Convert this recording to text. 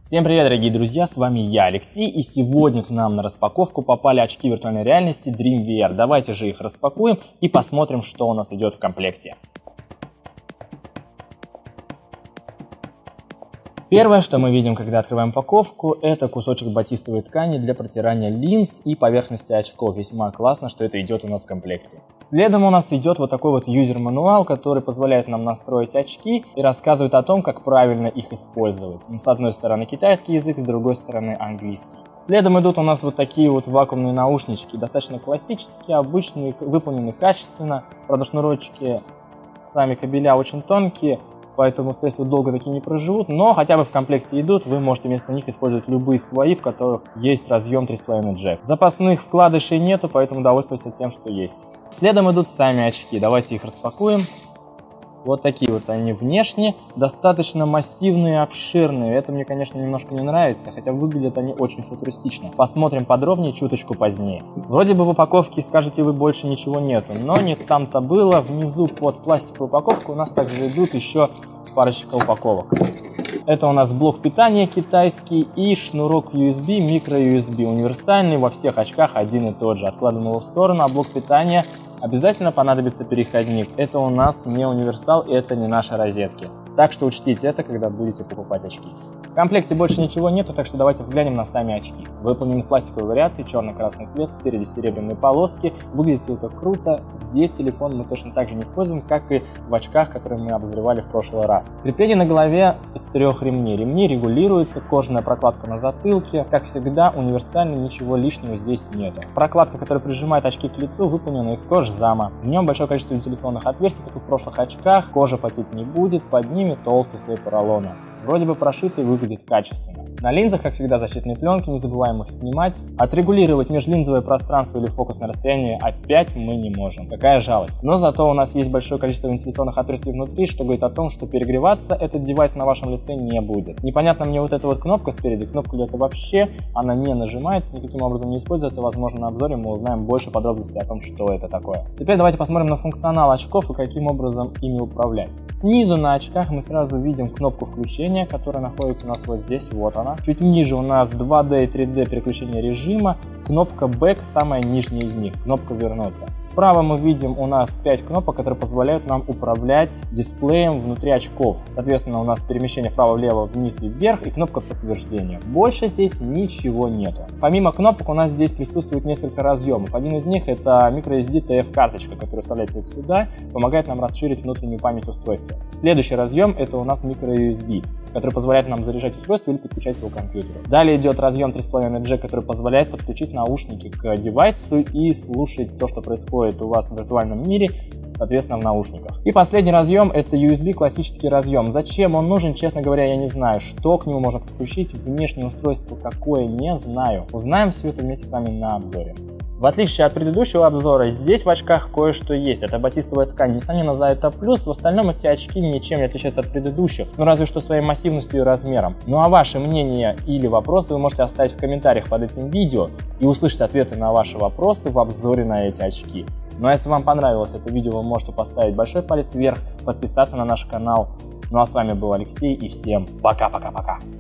Всем привет, дорогие друзья, с вами я, Алексей, и сегодня к нам на распаковку попали очки виртуальной реальности Dream VR. Давайте же их распакуем и посмотрим, что у нас идет в комплекте. Первое, что мы видим, когда открываем упаковку, это кусочек батистовой ткани для протирания линз и поверхности очков. Весьма классно, что это идет у нас в комплекте. Следом у нас идет вот такой вот юзер-мануал, который позволяет нам настроить очки и рассказывает о том, как правильно их использовать. С одной стороны китайский язык, с другой стороны английский. Следом идут у нас вот такие вот вакуумные наушнички, достаточно классические, обычные, выполнены качественно. Правда, шнурочки, сами кабеля очень тонкие. Поэтому, скорее всего, долго такие не проживут, но хотя бы в комплекте идут, вы можете вместо них использовать любые свои, в которых есть разъем 3,5 джек. Запасных вкладышей нету, поэтому довольствуйтесь тем, что есть. Следом идут сами очки, давайте их распакуем. Вот такие вот они внешне, достаточно массивные, обширные. Это мне, конечно, немножко не нравится, хотя выглядят они очень футуристично. Посмотрим подробнее чуточку позднее. Вроде бы в упаковке, скажете вы, больше ничего нету, но не там-то было. Внизу под пластиковую упаковку у нас также идут еще парочка упаковок. Это у нас блок питания китайский и шнурок USB, микро-USB, универсальный, во всех очках один и тот же. Откладываем его в сторону, а блок питания обязательно понадобится переходник. Это у нас не универсал, это не наши розетки. Так что учтите это, когда будете покупать очки. В комплекте больше ничего нету, так что давайте взглянем на сами очки. Выполнены в пластиковой вариации, черно-красный цвет, спереди серебряные полоски. Выглядит все это круто. Здесь телефон мы точно так же не используем, как и в очках, которые мы обозревали в прошлый раз. Крепление на голове из 3 ремней. Ремни регулируются, кожаная прокладка на затылке. Как всегда, универсально, ничего лишнего здесь нету. Прокладка, которая прижимает очки к лицу, выполнена из кожзама. В нем большое количество вентиляционных отверстий, как и в прошлых очках. Кожа потеть не будет, под ними толстый слой поролона. Вроде бы прошитый, выглядит качественно. На линзах, как всегда, защитные пленки, не забываем их снимать. Отрегулировать межлинзовое пространство или фокусное расстояние опять мы не можем. Какая жалость. Но зато у нас есть большое количество вентиляционных отверстий внутри, что говорит о том, что перегреваться этот девайс на вашем лице не будет. Непонятно мне вот эта вот кнопка спереди, кнопка ли это вообще, она не нажимается, никаким образом не используется. Возможно, на обзоре мы узнаем больше подробностей о том, что это такое. Теперь давайте посмотрим на функционал очков и каким образом ими управлять. Снизу на очках мы сразу видим кнопку включения, которая находится у нас вот здесь, вот она. Чуть ниже у нас 2D и 3D переключение режима, кнопка Back, самая нижняя из них, кнопка вернуться. Справа мы видим у нас 5 кнопок, которые позволяют нам управлять дисплеем внутри очков. Соответственно, у нас перемещение вправо-влево, вниз и вверх и кнопка подтверждения. Больше здесь ничего нету. Помимо кнопок у нас здесь присутствует несколько разъемов. Один из них это microSD TF карточка, которая вставляется вот сюда, помогает нам расширить внутреннюю память устройства. Следующий разъем это у нас microUSB, который позволяет нам заряжать устройство или подключать его к компьютеру. Далее идет разъем 3,5 джек, который позволяет подключить наушники к девайсу и слушать то, что происходит у вас в виртуальном мире, соответственно, в наушниках. И последний разъем это USB, классический разъем. Зачем он нужен, честно говоря, я не знаю. Что к нему можно подключить, внешнее устройство какое, не знаю. Узнаем все это вместе с вами на обзоре. В отличие от предыдущего обзора, здесь в очках кое-что есть. Это батистовая ткань, несомненно, за это плюс. В остальном эти очки ничем не отличаются от предыдущих, ну разве что своей массивностью и размером. Ну а ваше мнение или вопросы вы можете оставить в комментариях под этим видео и услышать ответы на ваши вопросы в обзоре на эти очки. Ну а если вам понравилось это видео, вы можете поставить большой палец вверх, подписаться на наш канал. Ну а с вами был Алексей и всем пока-пока-пока.